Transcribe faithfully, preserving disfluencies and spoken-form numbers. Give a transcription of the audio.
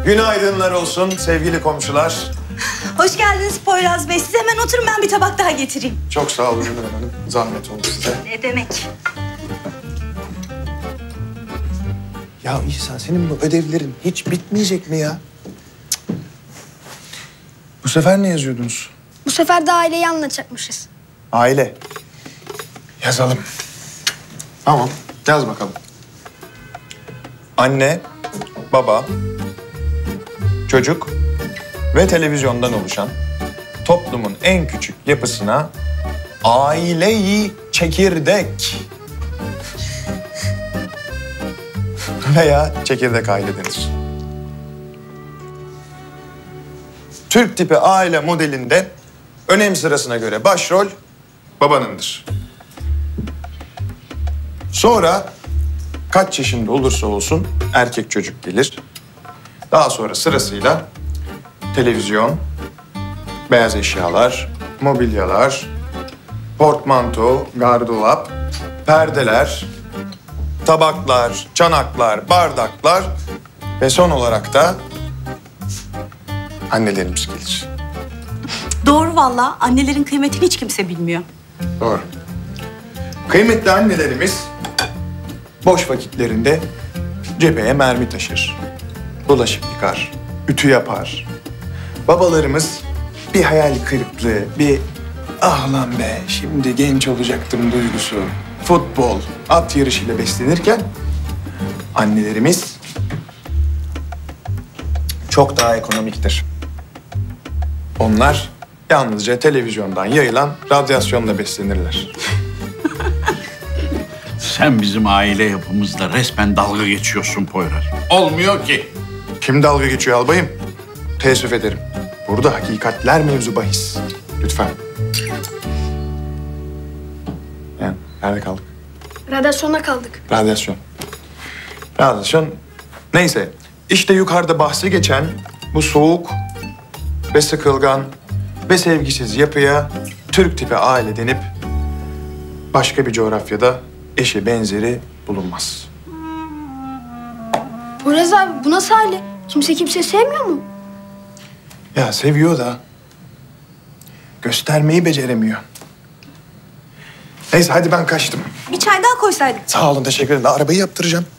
Günaydınlar olsun sevgili komşular. Hoş geldiniz Poyraz Bey. Siz hemen oturun, ben bir tabak daha getireyim. Çok sağ olun Ünlü Hanım. Zahmet oldu size. Ne demek? Ya İhsan, senin bu ödevlerin hiç bitmeyecek mi ya? Cık. Bu sefer ne yazıyordunuz? Bu sefer de aileyi anlatacakmışız. Aile. Yazalım. Tamam, yaz bakalım. Anne, baba, çocuk ve televizyondan oluşan toplumun en küçük yapısına aileyi çekirdek veya çekirdek aile denir. Türk tipi aile modelinde önem sırasına göre başrol babanındır. Sonra kaç yaşında olursa olsun erkek çocuk gelir. Daha sonra sırasıyla televizyon, beyaz eşyalar, mobilyalar, portmanto, gardırop, perdeler, tabaklar, çanaklar, bardaklar ve son olarak da annelerimiz gelir. Doğru vallahi. Annelerin kıymetini hiç kimse bilmiyor. Doğru. Kıymetli annelerimiz boş vakitlerinde cepheye mermi taşır. Bulaşık yıkar, ütü yapar. Babalarımız bir hayal kırıklığı, bir ah lan be şimdi genç olacaktım duygusu, futbol, at yarışıyla beslenirken annelerimiz çok daha ekonomiktir. Onlar yalnızca televizyondan yayılan radyasyonla beslenirler. Sen bizim aile yapımızla resmen dalga geçiyorsun Poyraz. Olmuyor ki. Kim dalga geçiyor albayım? Teessüf ederim. Burada hakikatler mevzu bahis. Lütfen. Yani nerede kaldık? Radyasyona kaldık. Radyasyon. Radyasyon. Neyse. İşte yukarıda bahsi geçen bu soğuk ve sıkılgan ve sevgisiz yapıya Türk tipi aile denip başka bir coğrafyada eşi benzeri bulunmaz. Poyraz abi bu nasıl aile? Kimse kimseyi sevmiyor mu? Ya seviyor da göstermeyi beceremiyor. Neyse hadi ben kaçtım. Bir çay daha koysaydık. Sağ olun, teşekkür ederim. Arabayı yaptıracağım.